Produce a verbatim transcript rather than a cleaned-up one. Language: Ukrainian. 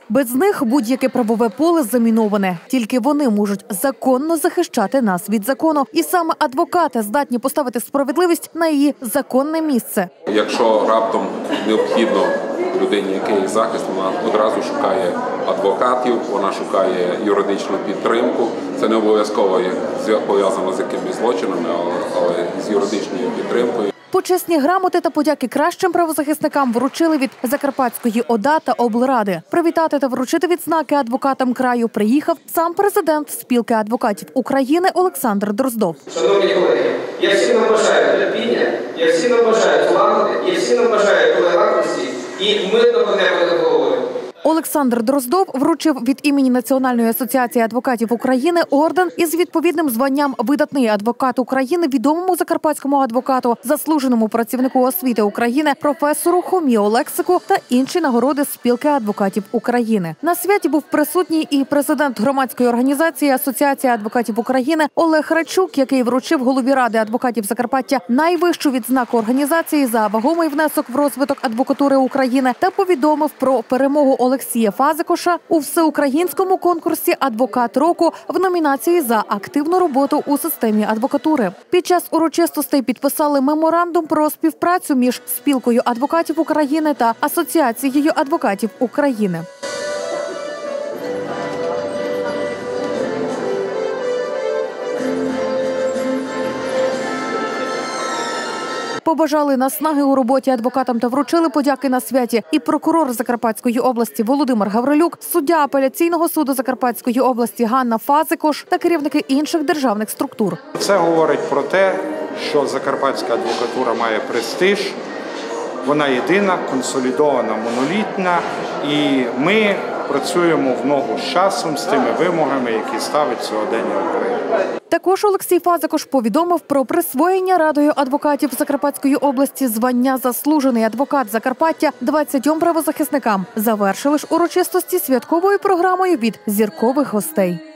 Без них будь-яке правове поле заміноване. Тільки вони можуть законно захищати нас від закону. І саме адвокати здатні поставити справедливість на її законне місце. Якщо раптом необхідно людині якийсь захист, вона одразу шукає адвокатів, вона шукає юридичну підтримку. Це не обов'язково пов'язано з якимись злочинами, але з юридичною підтримкою. Почесні грамоти та подяки кращим правозахисникам вручили від Закарпатської ОДА та облради. Привітати та вручити відзнаки адвокатам краю приїхав сам президент Спілки адвокатів України Олександр Дроздов. Шановні колеги, я всім нам бажаю терпіння, я всім нам бажаю злагоди, я всім нам бажаю толерантності і мирного неба над головою. Олександр Дроздов вручив від імені Національної асоціації адвокатів України орден із відповідним званням «Видатний адвокат України» відомому закарпатському адвокату, заслуженому працівнику освіти України, професору Хомі Олексику та інші нагороди Спілки адвокатів України. На святі був присутній і президент громадської організації Асоціація адвокатів України Олег Рачук, який вручив голові Ради адвокатів Закарпаття найвищу відзнаку організації за вагомий внесок в розвиток адвокатури України та повідомив про перемогу Олексія Фазикоша у всеукраїнському конкурсі «Адвокат року» в номінації за активну роботу у системі адвокатури. Під час урочистостей підписали меморандум про співпрацю між Спілкою адвокатів України та Асоціацією адвокатів України. Побажали наснаги у роботі адвокатам та вручили подяки на святі і прокурор Закарпатської області Володимир Гаврилюк, суддя апеляційного суду Закарпатської області Ганна Фазикош та керівники інших державних структур. Це говорить про те, що закарпатська адвокатура має престиж, вона єдина, консолідована, монолітна, і ми працюємо в ногу з часом, з тими вимогами, які ставить сьогодення України. Також Олексій Фазикош повідомив про присвоєння Радою адвокатів Закарпатської області звання «Заслужений адвокат Закарпаття» двадцятьом правозахисникам. Завершили ж урочистості святковою програмою від зіркових гостей.